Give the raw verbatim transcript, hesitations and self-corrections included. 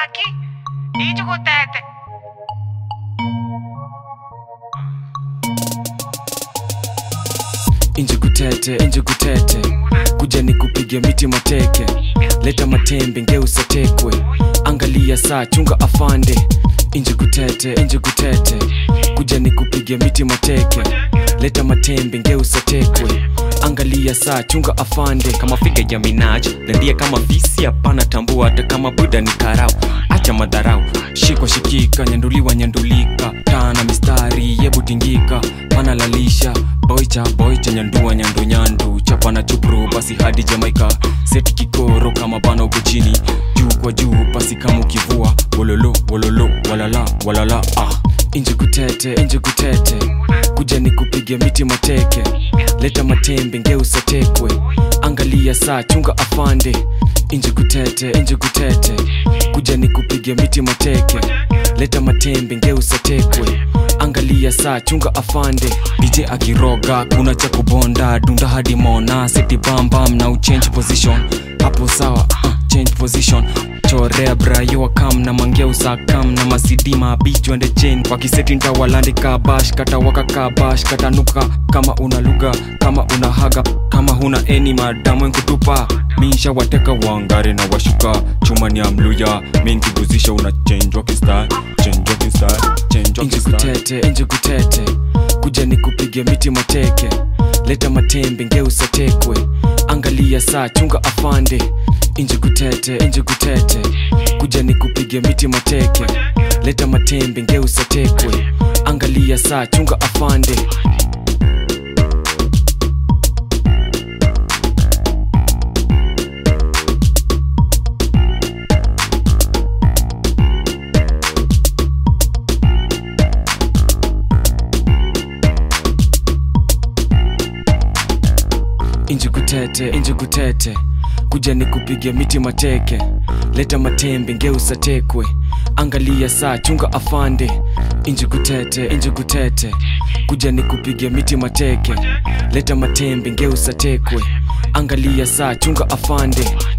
Aki, inji kutete. Inji kutete, inji kutete, kuja nikupige miti mateke. Leta matembe ngeusa tekwe, angalia saa chunga afande. Inji kutete, inji kutete, kuja nikupige miti mateke. Leta matembe ngeusa tekwe, angalia saa chunga afande. Kama figa ya Minaj, dandia kama visi hapana tambua. Hata kama Buddha ni karau, acha madharau. Shikwa shikika, nyanduliwa nyandulika. Tana mistari, yebu tingika. Pana lalisha, boicha boicha, nyandua nyandu nyandu. Chapa na chupru, basi hadi Jamaica. Seti kikoro kama bana uko chini. Juu kwa juu, basi kama ukivua. Wololo, wololo, walala, walala, ah. Inji kutete, inji kutete, kuja nikupige miti mateke. Leta matembe ngeusa tekwe, angalia saa chunga afande. Inji kutete, inji kutete, kuja nikupige miti mateke. Leta matembe ngeusa tekwe, angalia saa chunga afande. D J akiroga kuna cha kubonda, dunda hadi mona. Seti bam bam na uchange position, hapo sawa, uh, change position. Chorea brayo wakam na mangeusa kam na masidima bichu ande chain. Wakiseti nta walandi kabash, kata waka kabash, kata nuka kama una lugha, kama una haga. Kama huna eni madamu nkutupa, minsha wateka wangare na washuka. Chuma ni amluya, main kibuzisha una change waki style. Change waki style, change waki style. Inji kutete, inji kutete, kuja nikupige miti mateke. Leta matembe ngeusa tekwe, angalia saa chunga afande. Inji kutete, inji kutete, kuja nikupige miti mateke. Leta matembe ngeusa tekwe, angalia saa chunga afande. Inji kutete, inji kutete, kuja nikupige miti mateke. Leta matembe ngeusa tekwe, angalia saa chunga afande. Inji kutete, inji kutete, kuja nikupige miti mateke. Leta matembe ngeusa tekwe, angalia saa chunga afande.